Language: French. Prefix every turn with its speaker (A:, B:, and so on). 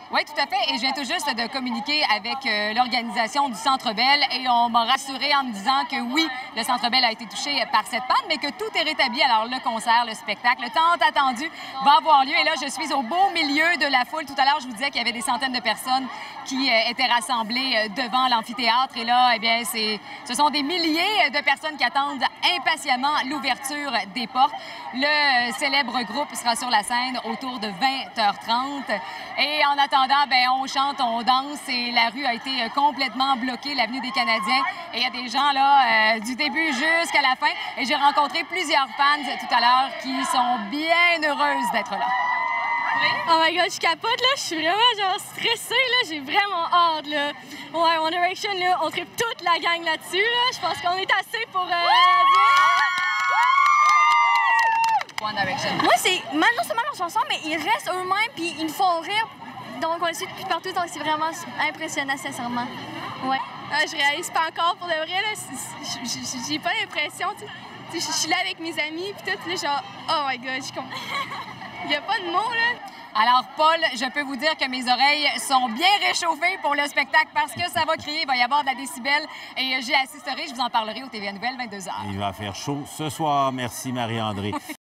A: Oui, tout à fait. Et je viens tout juste de communiquer avec l'organisation du Centre Bell et on m'a rassuré en me disant que oui, le Centre Bell a été touché par cette panne, mais que tout est rétabli. Alors, le concert, le spectacle, tant attendu, va avoir lieu. Et là, je suis au beau milieu de la foule. Tout à l'heure, je vous disais qu'il y avait des centaines de personnes qui étaient rassemblées devant l'amphithéâtre. Et là, eh bien, ce sont des milliers de personnes qui attendent impatiemment l'ouverture des portes. Le célèbre groupe sera sur la scène autour de 20h30. Et en attendant, ben, on chante, on danse et la rue a été complètement bloquée, l'avenue des Canadiens. Et il y a des gens là du début jusqu'à la fin. Et j'ai rencontré plusieurs fans tout à l'heure qui sont bien heureuses d'être là.
B: Oui? Oh my God, je capote, là. Je suis vraiment, genre, stressée, là. J'ai vraiment hâte, là. Ouais, One Direction, là, on tripe toute la gang là-dessus, là. Je pense qu'on est assez pour...
A: One Direction.
B: Moi, c'est non seulement leur chanson, mais ils restent eux-mêmes puis ils nous font rire. Donc, on les suit depuis partout, donc c'est vraiment impressionnant, sincèrement. Ouais.
C: Je réalise pas encore pour de vrai, là. J'ai pas l'impression, tu sais. Je suis là avec mes amis, puis tout, là, genre, oh my God, il y a pas de mots, là.
A: Alors, Paul, je peux vous dire que mes oreilles sont bien réchauffées pour le spectacle parce que ça va crier, il va y avoir de la décibel et j'y assisterai. Je vous en parlerai au TVA Nouvelles 22h.
D: Il va faire chaud ce soir. Merci, Marie-André.